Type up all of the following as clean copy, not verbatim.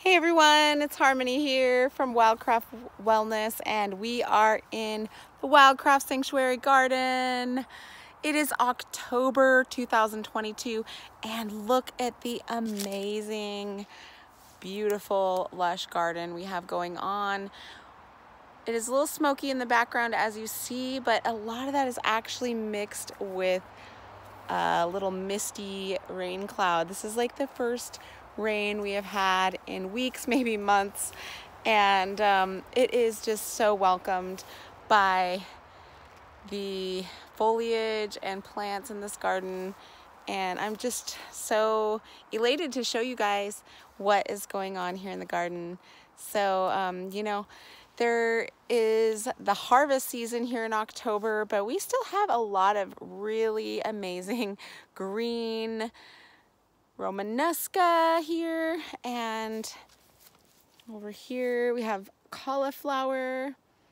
Hey everyone, it's Harmony here from Wildcraft Wellness, and we are in the Wildcraft Sanctuary Garden. It is October 2022, and look at the amazing, beautiful, lush garden we have going on. It is a little smoky in the background as you see, but a lot of that is actually mixed with a little misty rain cloud. This is like the first rain we have had in weeks, maybe months, and it is just so welcomed by the foliage and plants in this garden, and I'm just so elated to show you guys what is going on here in the garden. So there is the harvest season here in October, but we still have a lot of really amazing green Romanesca here, and over here we have cauliflower,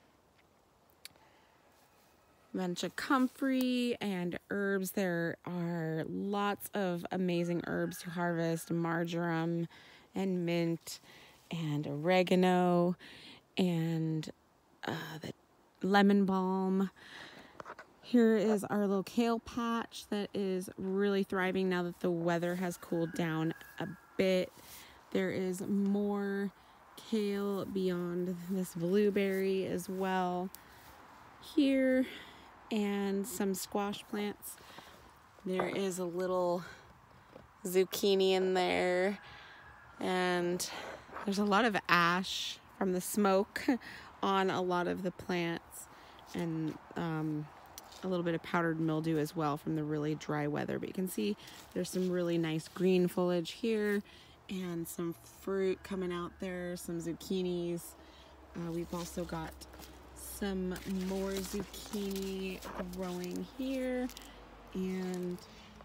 bunch of comfrey and herbs. There are lots of amazing herbs to harvest: marjoram and mint and oregano and the lemon balm. Here is our little kale patch that is really thriving now that the weather has cooled down a bit. There is more kale beyond this blueberry as well here, and some squash plants. There is a little zucchini in there, and there's a lot of ash from the smoke on a lot of the plants, and a little bit of powdered mildew as well from the really dry weather. But you can see there's some really nice green foliage here and some fruit coming out there, some zucchinis. We've also got some more zucchini growing here, and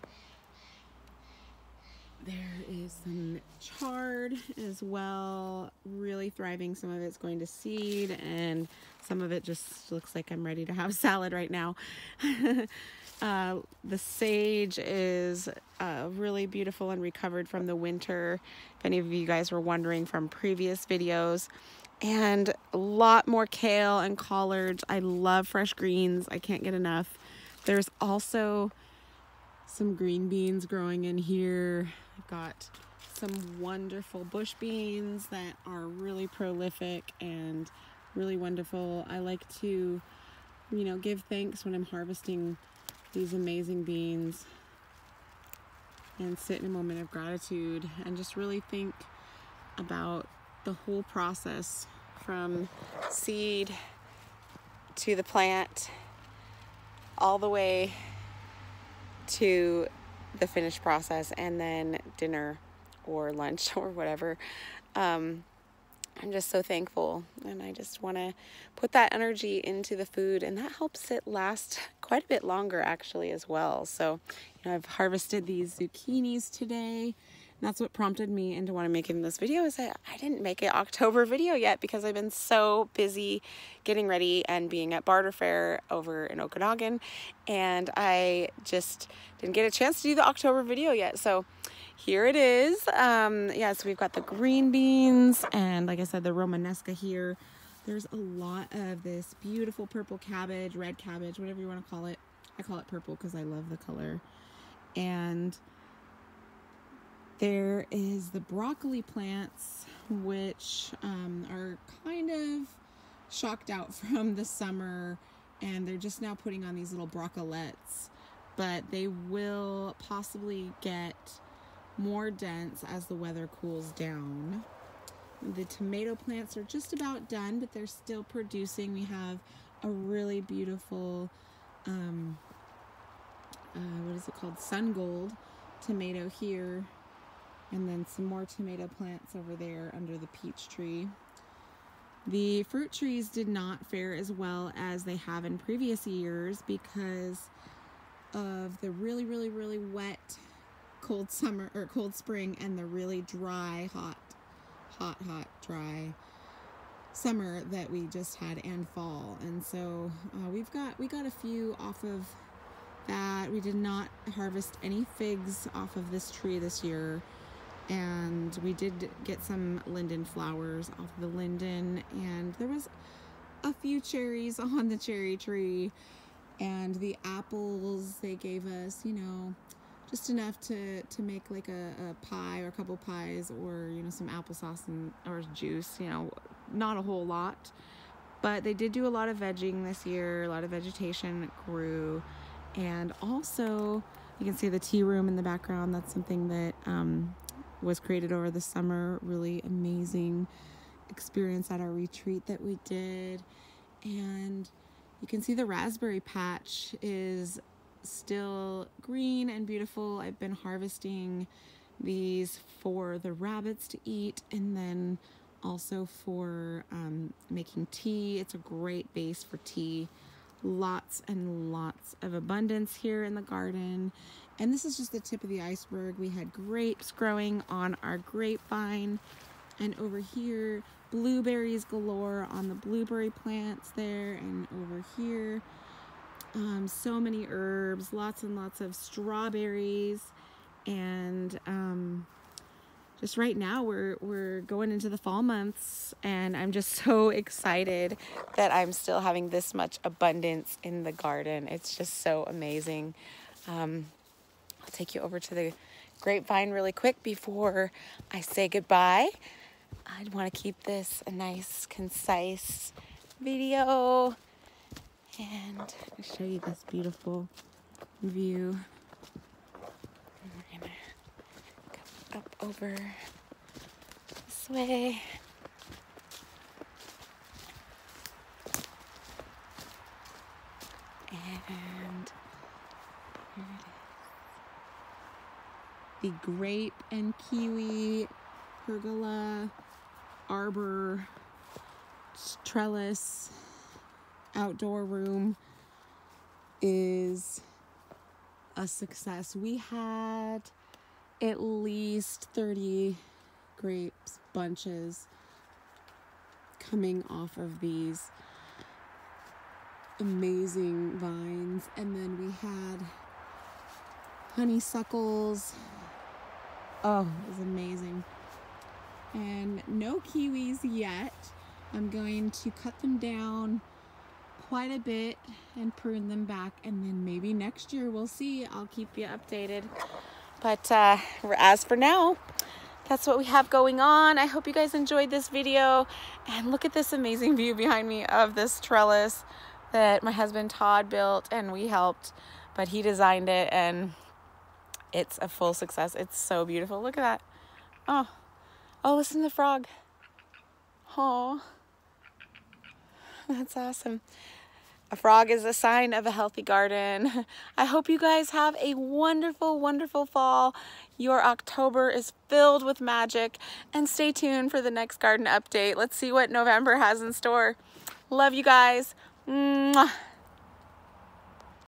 there is some chard as well, really thriving. Some of it's going to seed, and some of it just looks like I'm ready to have salad right now. The sage is really beautiful and recovered from the winter, if any of you guys were wondering from previous videos. And a lot more kale and collards. I love fresh greens. I can't get enough. There's also some green beans growing in here. I've got some wonderful bush beans that are really prolific and really wonderful. I like to, give thanks when I'm harvesting these amazing beans and sit in a moment of gratitude and just really think about the whole process from seed to the plant all the way to the finished process, and then dinner or lunch or whatever. I'm just so thankful, and I just want to put that energy into the food, and that helps it last quite a bit longer actually as well. So I've harvested these zucchinis today. That's what prompted me into want to making this video, is that I didn't make an October video yet because I've been so busy getting ready and being at Barter Fair over in Okanagan, and I just didn't get a chance to do the October video yet. So here it is. So we've got the green beans, and like I said, the Romanesca here. There's a lot of this beautiful purple cabbage, red cabbage, whatever you want to call it. I call it purple because I love the color. And there is the broccoli plants, which are kind of shocked out from the summer, and they're just now putting on these little broccolettes, but they will possibly get more dense as the weather cools down. The tomato plants are just about done, but they're still producing. We have a really beautiful, what is it called? Sun Gold tomato here. And then some more tomato plants over there under the peach tree. The fruit trees did not fare as well as they have in previous years because of the really, really, really wet, cold summer or cold spring, and the really dry, hot, dry summer that we just had, and fall. And so we got a few off of that. We did not harvest any figs off of this tree this year. And we did get some linden flowers off the linden, and there was a few cherries on the cherry tree, and the apples they gave us, you know, just enough to make like a pie or a couple pies, or, you know, some applesauce or juice, you know, not a whole lot. But they did do a lot of vegging this year, a lot of vegetation grew. And also you can see the tea room in the background. That's something that was created over the summer. Really amazing experience at our retreat that we did. And you can see the raspberry patch is still green and beautiful. I've been harvesting these for the rabbits to eat, and then also for making tea. It's a great base for tea. Lots and lots of abundance here in the garden. And this is just the tip of the iceberg. We had grapes growing on our grapevine, and over here blueberries galore on the blueberry plants there, and over here so many herbs, lots and lots of strawberries. And just right now we're going into the fall months, and I'm just so excited that I'm still having this much abundance in the garden. It's just so amazing. I'll take you over to the grapevine really quick before I say goodbye. I want to keep this a nice, concise video, and I'll show you this beautiful view. We're gonna go up over this way. And here it is. The grape and kiwi pergola arbor trellis outdoor room is a success. We had at least 30 grapes bunches coming off of these amazing vines, and then we had honeysuckles. Oh, it was amazing. And no kiwis yet. I'm going to cut them down quite a bit and prune them back, and then maybe next year, we'll see. I'll keep you updated. But as for now, that's what we have going on. I hope you guys enjoyed this video, and look at this amazing view behind me of this trellis that my husband Todd built, and we helped, but he designed it, and it's a full success. It's so beautiful. Look at that. Oh, listen to the frog. Oh, that's awesome. A frog is a sign of a healthy garden. I hope you guys have a wonderful, wonderful fall. Your October is filled with magic, and stay tuned for the next garden update. Let's see what November has in store. Love you guys. Mwah.